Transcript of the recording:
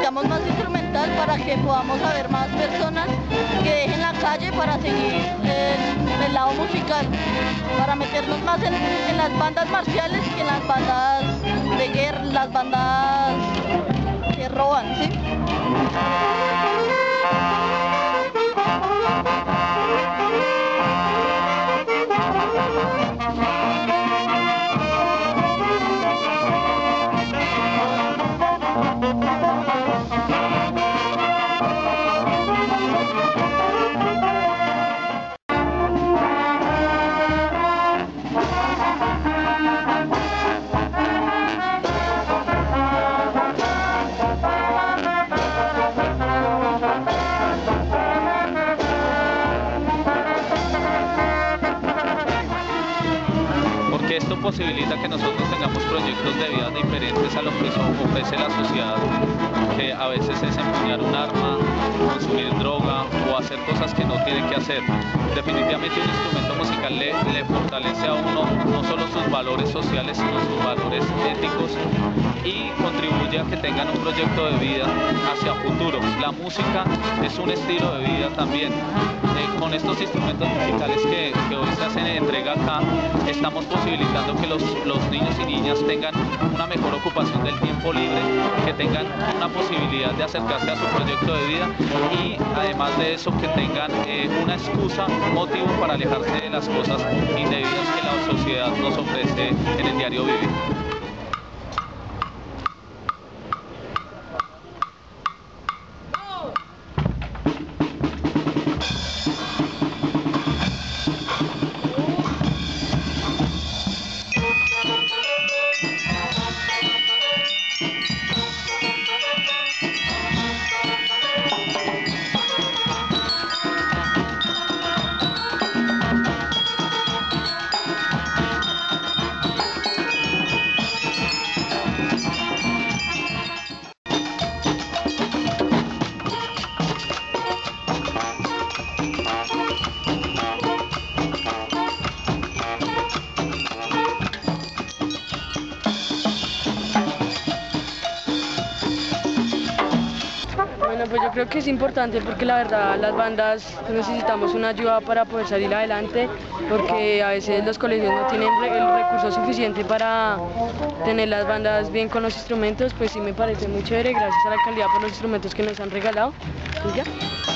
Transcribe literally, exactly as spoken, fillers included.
necesitamos más instrumental para que podamos haber más personas que dejen la calle para seguir en el lado musical, para meternos más en, en las bandas marciales que en las bandas de guerra, las bandas que roban, ¿sí? Esto posibilita que nosotros tengamos proyectos de vida diferentes a lo que ofrece la sociedad, que a veces es empuñar un arma, consumir droga o hacer cosas que no tienen que hacer. Definitivamente un instrumento musical le, le fortalece a uno no solo sus valores sociales, sino sus valores éticos y contribuye a que tengan un proyecto de vida hacia futuro. La música es un estilo de vida también. Eh, con estos instrumentos musicales que, que hoy se hacen entrega acá, estamos posibilitando que los, los niños y niñas tengan una mejor ocupación del tiempo libre, que tengan una posibilidad de acercarse a su proyecto de vida y además de eso que tengan eh, una excusa, un motivo para alejarse de las cosas indebidas que la sociedad nos ofrece en el diario vivir. Bueno, pues yo creo que es importante porque la verdad las bandas necesitamos una ayuda para poder salir adelante, porque a veces los colegios no tienen el recurso suficiente para tener las bandas bien con los instrumentos. Pues sí me parece muy chévere, gracias a la alcaldía por los instrumentos que nos han regalado. ¿Y ya?